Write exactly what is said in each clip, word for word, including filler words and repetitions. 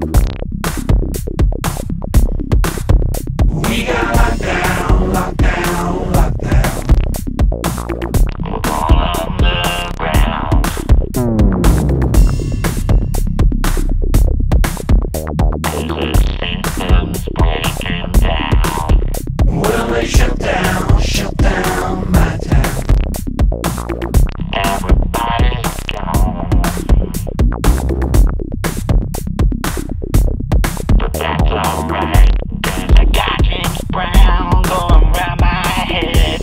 We got locked down, locked down, locked down. We're all underground. The system's breaking down. Well, they shut down, shut down my town. Everybody's gone. But that's alright. I got James Brown going round my head.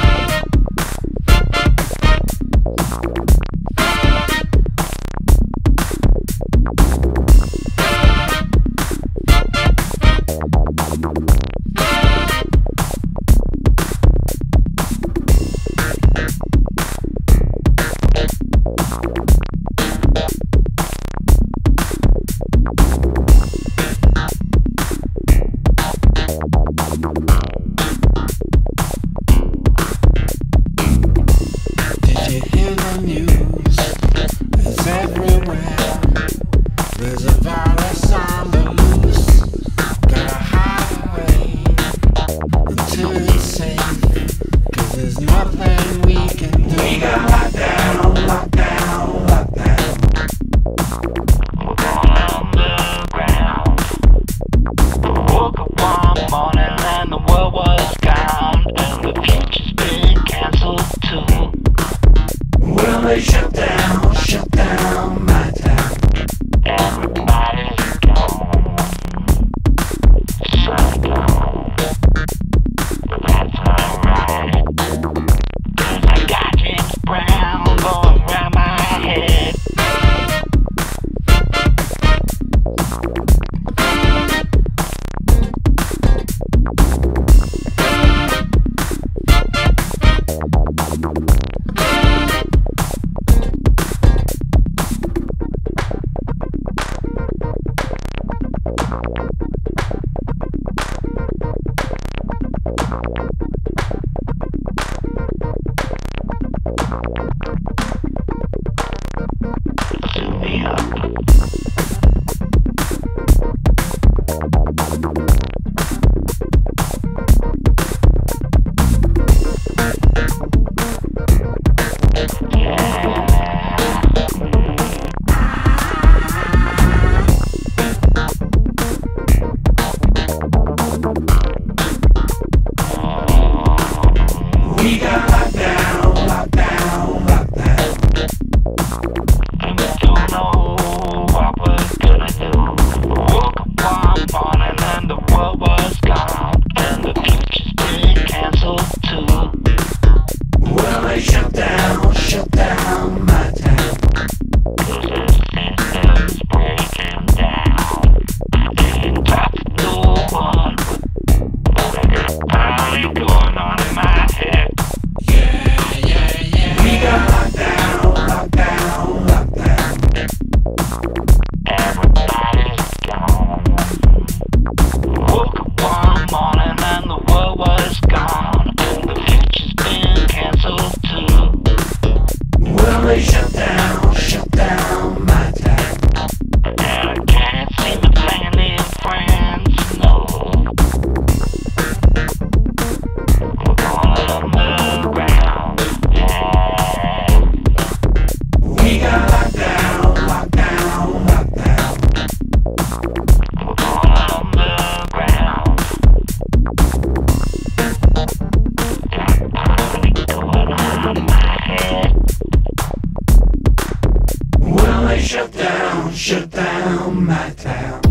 There's a virus on the loose. Gotta hide away until it's safe, 'cause there's nothing we can do. We got locked down, locked down, locked down. We're going underground. We woke up one morning and the world was gone, and the future's been cancelled too. Well, they shut down, shut down my town. Everybody's gone, so gone. But that's alright, 'cause I got James Brown going round my head. We got locked down, locked down, locked down. And we don't know what we're gonna do. We woke up one morning and the world was gone, and the future's been cancelled too. Well, they shut down, shut down my town. 'Cause the system's breaking down. I can't talk to no one, but I got a party going on in my head. We got locked down, locked down, locked down. Everybody's gone. Woke up one morning and the world was gone, and the future's been cancelled too. Well, they shut down, shut down my town. And I can't see my family and friends, no. We're going underground. We got locked down, locked down, locked down. We're going underground. Got party going on in my head. Well, they shut down, shut down my town.